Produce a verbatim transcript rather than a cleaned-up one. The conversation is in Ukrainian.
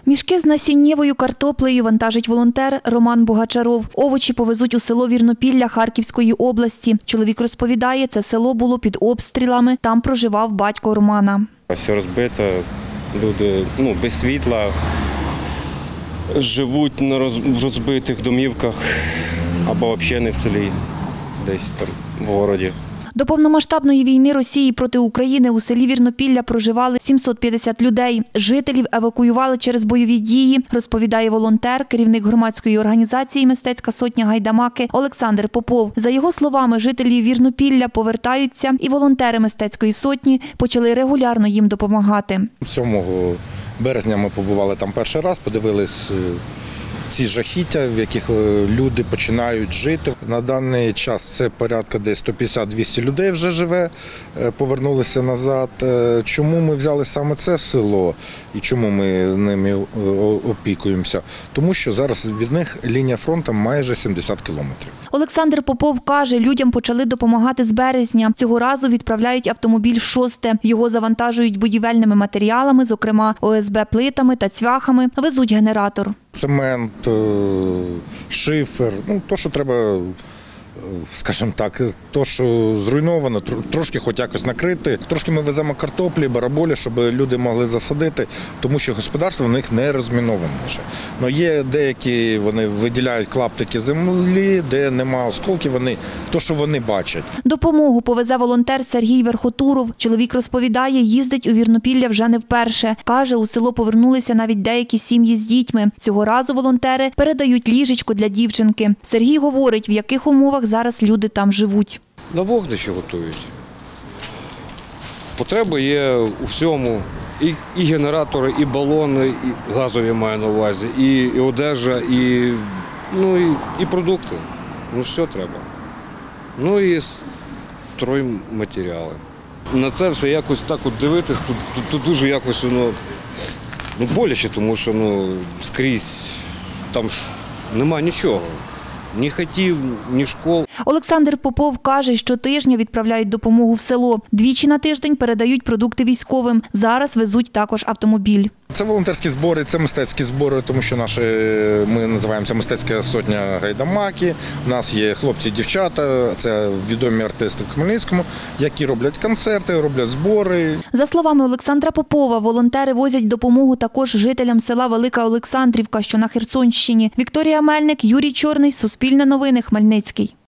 Мішки з насіннєвою картоплею вантажить волонтер Роман Богачаров. Овочі повезуть у село Вірнопілля Харківської області. Чоловік розповідає, це село було під обстрілами, там проживав батько Романа. Все розбито, люди ну, без світла, живуть на роз, в розбитих домівках або взагалі не в селі, десь там в місті. До повномасштабної війни Росії проти України у селі Вірнопілля проживали сімсот п'ятдесят людей. Жителів евакуювали через бойові дії, розповідає волонтер, керівник громадської організації «Мистецька сотня Гайдамаки» Олександр Попов. За його словами, жителі Вірнопілля повертаються і волонтери «Мистецької сотні» почали регулярно їм допомагати. сьомого березня ми побували там перший раз, подивились ці жахіття, в яких люди починають жити. На даний час це порядка десь сто п'ятдесят - двісті людей вже живе, повернулися назад. Чому ми взяли саме це село і чому ми ними опікуємося? Тому що зараз від них лінія фронту майже сімдесят кілометрів. Олександр Попов каже, людям почали допомагати з березня. Цього разу відправляють автомобіль вшосте. Його завантажують будівельними матеріалами, зокрема О С Б плитами та цвяхами, везуть генератор. Цемент, шифер, ну, то, що треба, скажімо так, то, що зруйновано, трошки хоч якось накрити. Трошки ми веземо картоплі, бараболі, щоб люди могли засадити, тому що господарство в них не розміноване вже. Но є деякі, вони виділяють клаптики землі, де нема осколків, вони, то, що вони бачать. Допомогу повезе волонтер Сергій Верхотуров. Чоловік розповідає, їздить у Вірнопілля вже не вперше. Каже, у село повернулися навіть деякі сім'ї з дітьми. Цього разу волонтери передають ліжечко для дівчинки. Сергій говорить, в яких умовах зараз люди там живуть. На вогнище готують. Потреба є у всьому. І, і генератори, і балони, і газові маю на увазі, і, і одежа, і, ну, і, і продукти. Ну все треба. Ну і стройматеріали. На це все якось так от дивитись, тут, тут, тут дуже якось воно ну, боляче, тому що ну, скрізь там ж нема нічого. Ні хатів, ні школ. Олександр Попов каже, що тижня відправляють допомогу в село. Двічі на тиждень передають продукти військовим. Зараз везуть також автомобіль. Це волонтерські збори, це мистецькі збори, тому що наші, ми називаємося «Мистецька сотня Гайдамаки». У нас є хлопці і дівчата, це відомі артисти в Хмельницькому, які роблять концерти, роблять збори. За словами Олександра Попова, волонтери возять допомогу також жителям села Велика Олександрівка, що на Херсонщині. Вікторія Мельник, Юрій Чорний, Суспільне новини, Хмельницький.